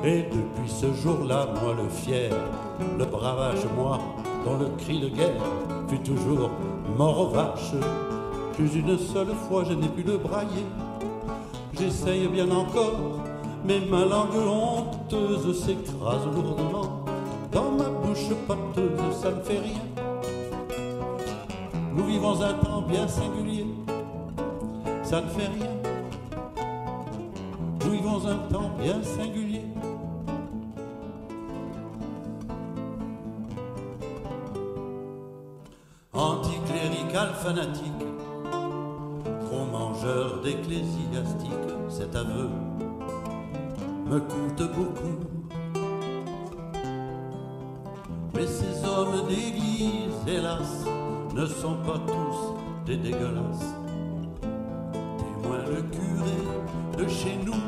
Et depuis ce jour-là, moi le fier, le bravage, moi, dont le cri de guerre fut toujours mort aux vaches, plus une seule fois je n'ai pu le brailler. J'essaye bien encore, mais ma langue honteuse s'écrase lourdement dans ma bouche pâteuse, ça ne fait rien. Nous vivons un temps bien singulier, ça ne fait rien. Nous vivons un temps bien singulier. Anticlérical fanatique, gros mangeur d'ecclésiastique, cet aveu me coûte beaucoup. Mais ces hommes d'église, hélas, ne sont pas tous des dégueulasses. Témoin le curé de chez nous,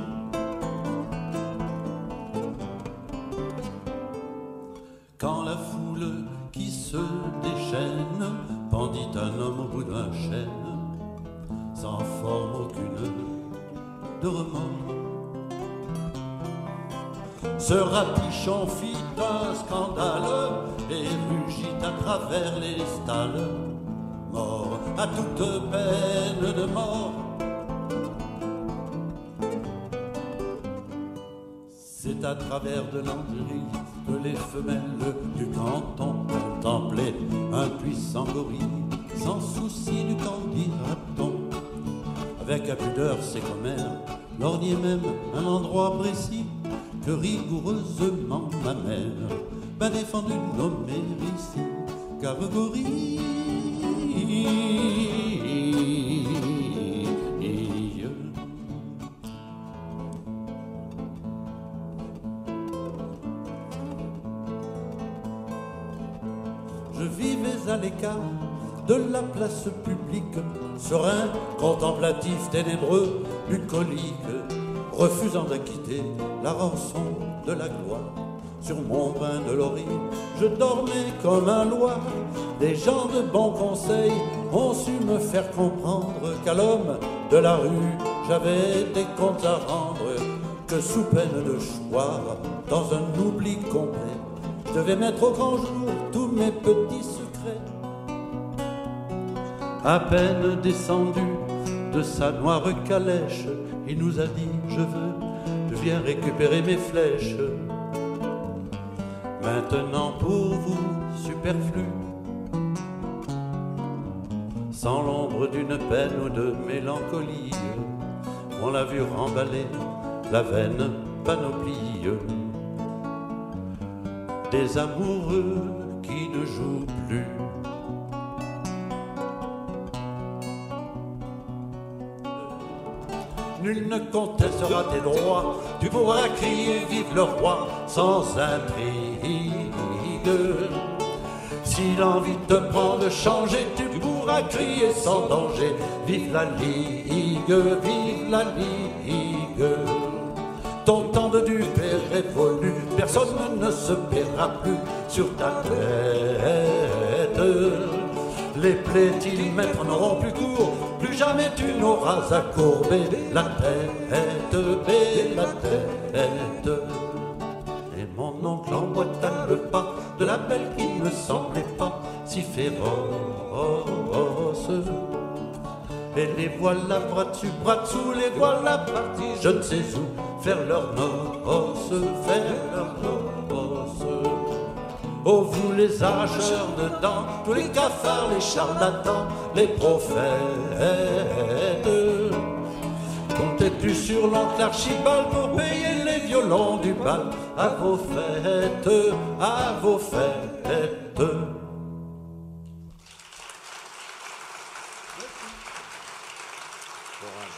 quand la foule qui se déchaîne pendit un homme au bout d'un chêne, sans forme aucune de remords. Ce ratichon fit un scandale et rugit à travers les stalles, mort à toute peine de mort. C'est à travers de l'Angérie que les femelles du canton contemplaient un puissant gorille, sans souci du candidaton. Avec impudeur ses commères lorgnait même un endroit précis que rigoureusement ma mère m'a défendu de nommer ici, car gorille. Je vivais à l'écart de la place publique, serein, contemplatif, ténébreux, bucolique, refusant d'acquitter la rançon de la gloire. Sur mon bain de laurier, je dormais comme un loir. Des gens de bons conseils ont su me faire comprendre qu'à l'homme de la rue, j'avais des comptes à rendre, que sous peine de choir, dans un oubli complet, je devais mettre au grand jour tous mes petits secrets. À peine descendu de sa noire calèche, il nous a dit « je viens récupérer mes flèches. Maintenant pour vous, superflu, sans l'ombre d'une peine ou de mélancolie, on l'a vu remballer la vaine panoplie des amoureux qui ne jouent plus. » Nul ne contestera tes droits, tu pourras crier vive le roi sans intrigue. Si l'envie te prend de changer, tu pourras crier sans danger vive la Ligue, vive la Ligue. Ton temps de dupe est révolu, personne ne se paiera plus sur ta tête. Les plaies-maîtres n'auront plus cours, plus jamais tu n'auras à courber la tête, la tête. Et mon oncle emboîta le pas de la belle qui ne semblait pas si féroce. Et les voilà bras dessus, bras dessous, les voilà partis, je ne sais où, faire leur noces, faire leur noces. Oh, vous les arracheurs de dents, tous les cafards, les charlatans, les prophètes, comptez plus sur l'oncle Archibald pour payer les violons du bal à vos fêtes, à vos fêtes. Courage.